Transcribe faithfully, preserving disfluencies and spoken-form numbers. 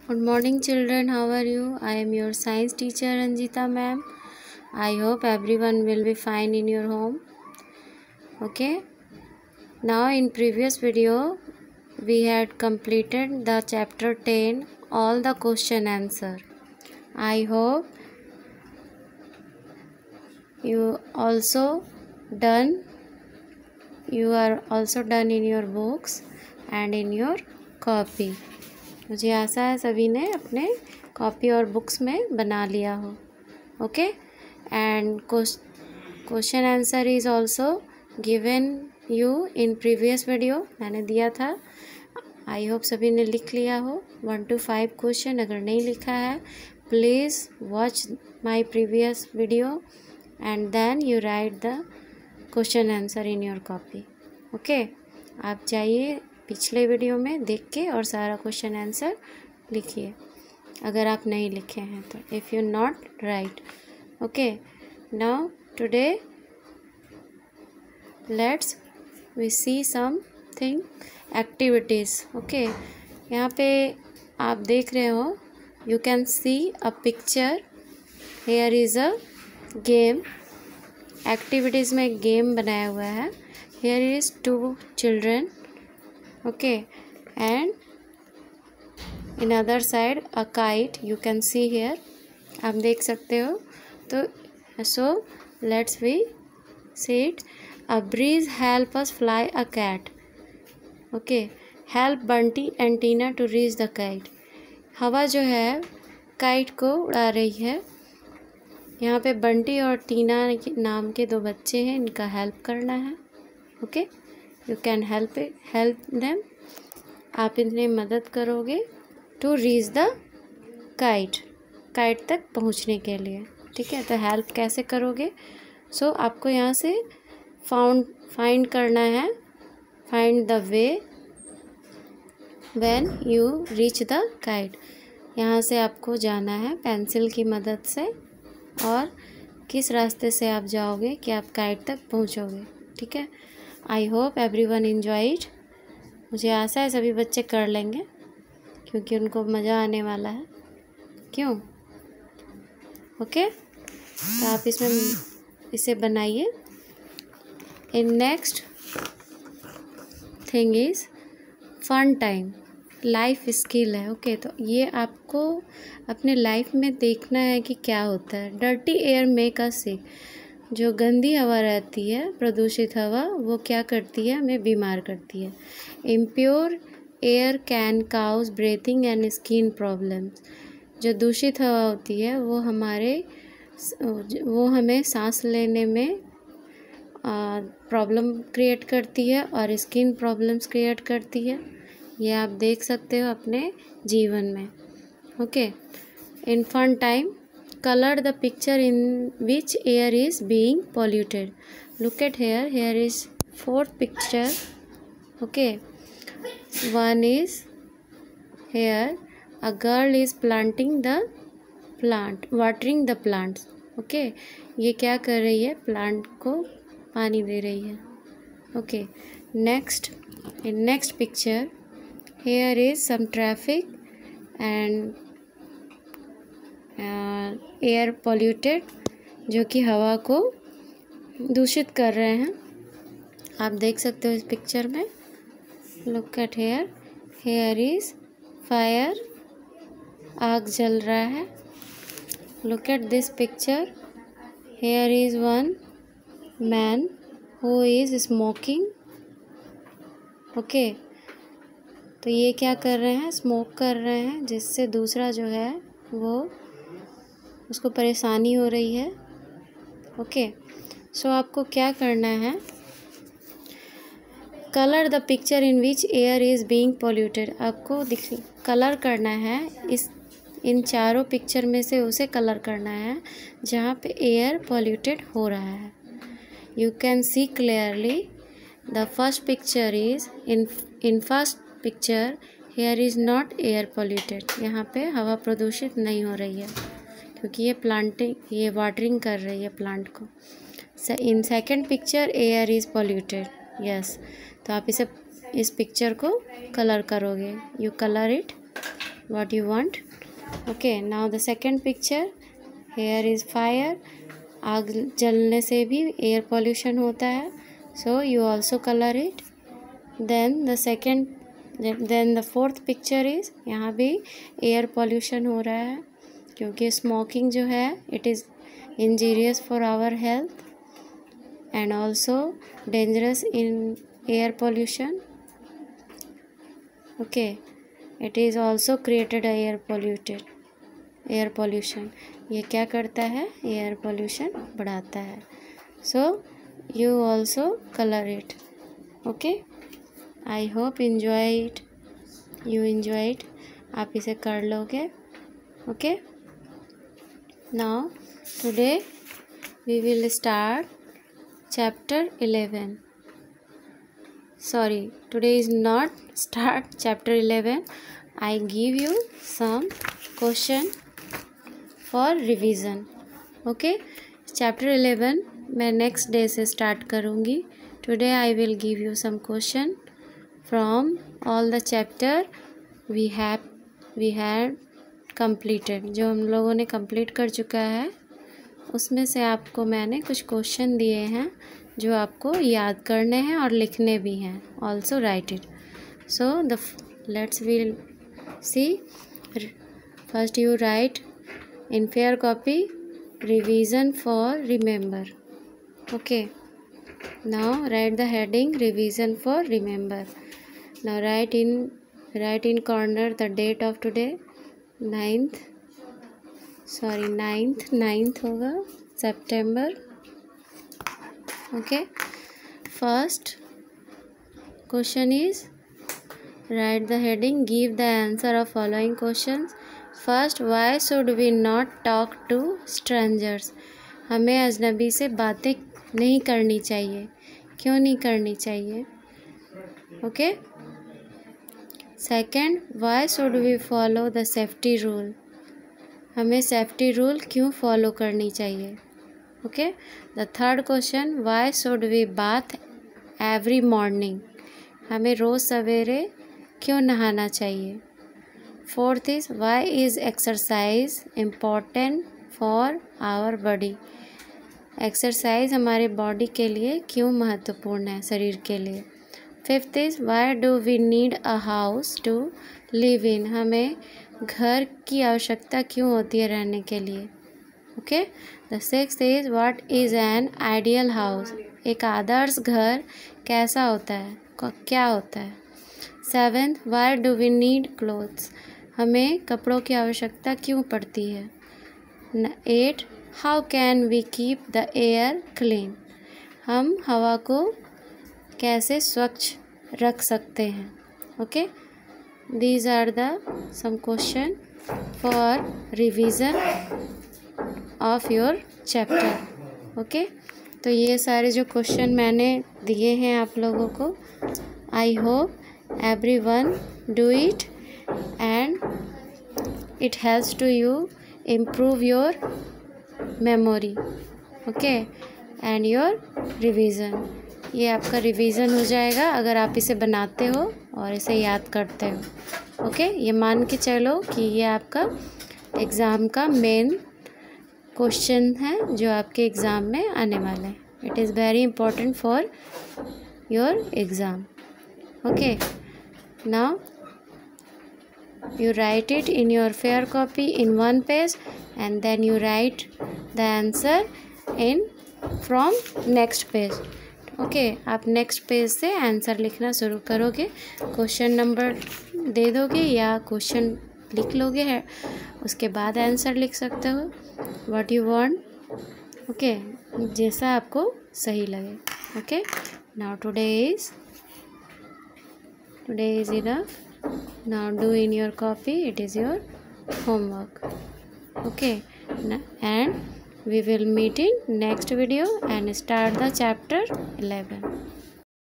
Good morning children, how are you? I am your science teacher Ranjita ma'am. I hope everyone will be fine in your home. Okay. Now in previous video we had completed the chapter ten, all the question answer. I hope you also done you are also done in your books and in your copy. मुझे आशा है सभी ने अपने copy और books में बना लिया हो. Okay and question answer is also given you in previous video, मैंने दिया था. आई होप सभी ने लिख लिया हो वन टू फाइव क्वेश्चन. अगर नहीं लिखा है please watch my previous video and then you write the question answer in your copy. Okay, आप जाइए पिछले वीडियो में देख के और सारा क्वेश्चन आंसर लिखिए अगर आप नहीं लिखे हैं तो. If you not write. Okay, now today let's we see something activities. Okay, यहाँ पे आप देख रहे हो, you can see a picture. Here is a game. Activities में एक गेम बनाया हुआ है. Here is two children. Okay, and in other side a kite you can see here. आप देख सकते हो. तो so let's we see it. A breeze help us fly a cat. Okay, help Bunty and Tina to reach the kite. हवा जो है kite को उड़ा रही है. यहाँ पे बंटी और टीना नाम के दो बच्चे हैं, इनका हेल्प करना है. Okay, you can help it help them. आप इन्हें मदद करोगे to reach the kite, kite तक पहुंचने के लिए. ठीक है, तो हेल्प कैसे करोगे? सो so, आपको यहाँ से फाउंड फाइंड करना है. Find the way when you reach the kite. यहाँ से आपको जाना है पेंसिल की मदद से, और किस रास्ते से आप जाओगे कि आप काइट तक पहुँचोगे. ठीक है, I hope everyone enjoyed. मुझे आशा है सभी बच्चे कर लेंगे क्योंकि उनको मज़ा आने वाला है. क्यों? ओके, तो आप इसमें इसे बनाइए. In next thing is fun time. Life skill है. ओके, तो ये आपको अपने लाइफ में देखना है कि क्या होता है. Dirty air make us sick. जो गंदी हवा रहती है, प्रदूषित हवा, वो क्या करती है? हमें बीमार करती है. Impure air can cause breathing and skin problems. जो दूषित हवा होती है वो हमारे वो हमें सांस लेने में प्रॉब्लम क्रिएट करती है और स्किन प्रॉब्लम्स क्रिएट करती है. ये आप देख सकते हो अपने जीवन में. Okay, in fun time color the picture in which air is being polluted. Look at here. Here is fourth picture. Okay, one is here a girl is planting the plant, watering the plants. Okay, ये क्या कर रही है? Plant को पानी दे रही है. Okay, next in next picture here is some traffic and air uh, polluted, जो कि हवा को दूषित कर रहे हैं. आप देख सकते हो इस पिक्चर में. Look at here. Here is fire. आग जल रहा है. Look at this picture. Here is one man who is smoking. Okay, तो ये क्या कर रहे हैं? स्मोक कर रहे हैं, जिससे दूसरा जो है वो उसको परेशानी हो रही है. ओके, सो आपको क्या करना है? Colour the picture in which air is being polluted. आपको दिख कलर करना है. इस इन चारों पिक्चर में से उसे कलर करना है जहाँ पे एयर पॉल्यूटेड हो रहा है. You can see clearly the first picture is in in first picture here is not air polluted. यहाँ पे हवा प्रदूषित नहीं हो रही है क्योंकि ये प्लांटिंग ये वाटरिंग कर रही है प्लांट को. In second picture air is polluted. Yes, तो आप इसे इस पिक्चर को कलर करोगे. You colour it. what you want. Okay, now the second picture, here is fire. आग जलने से भी एयर पॉल्यूशन होता है, so you also color it. Then the second, then the fourth picture is, यहाँ भी एयर पॉल्यूशन हो रहा है क्योंकि स्मोकिंग जो है it is injurious for our health and also dangerous in air pollution. Okay, it is also created a air polluted air pollution. ये क्या करता है, एयर पॉल्यूशन बढ़ाता है. So you also colour it. Okay, I hope enjoy it, you enjoy it. आप इसे कर लोगे. Okay, now today we will start chapter eleven. Sorry, today is not start chapter eleven. I give you some question for revision. Okay, chapter eleven मैं next day से start करूँगी. Today I will give you some question from all the chapter we have we had completed. जो हम लोगों ने complete कर चुका है उसमें से आपको मैंने कुछ क्वेश्चन दिए हैं जो आपको याद करने हैं और लिखने भी हैं. Also write it. So the let's will see. First you write in fair copy revision for remember. Okay, now write the heading revision for remember. Now write in write in corner the date of today. ninth sorry ninth ninth होगा September. Okay, first question is, write the heading, give the answer of following questions. First, why should we not talk to strangers. हमें अजनबी से बातें नहीं करनी चाहिए. क्यों नहीं करनी चाहिए? Okay. Second, why should we follow the safety rule. हमें सेफ्टी रूल क्यों फॉलो करनी चाहिए? Okay. The third question, why should we bath every morning. हमें रोज़ सवेरे क्यों नहाना चाहिए? Fourth is, why is exercise important for our body. Exercise हमारे बॉडी के लिए क्यों महत्वपूर्ण है, शरीर के लिए. Fifth is, why do we need a house to live in. हमें घर की आवश्यकता क्यों होती है रहने के लिए. Okay. The sixth is, what is an ideal house. एक आदर्श घर कैसा होता है, क्या होता है. Seventh, why do we need clothes. हमें कपड़ों की आवश्यकता क्यों पड़ती है. Eight, how can we keep the air clean. हम हवा को कैसे स्वच्छ रख सकते हैं. Okay, these are the some question for revision of your chapter. Okay, तो ये सारे जो क्वेश्चन मैंने दिए हैं आप लोगों को, I hope everyone do it and it helps to you improve your memory. Okay, and your revision. ये आपका रिवीजन हो जाएगा अगर आप इसे बनाते हो और इसे याद करते हो. Okay okay? ये मान के चलो कि ये आपका एग्ज़ाम का मेन क्वेश्चन है जो आपके एग्ज़ाम में आने वाला है. It is very important for your exam. Okay, now you write it in your fair copy in one page and then you write the answer in from next page. Okay, आप next page से answer लिखना शुरू करोगे. Question number दे दोगे या question लिख लोगे है, उसके बाद आंसर लिख सकते हो. What you want. ओके, जैसा आपको सही लगे. Okay, now today is today is enough. Now do in your copy, it is your homework. Okay, and we will meet in next video and start the chapter eleven.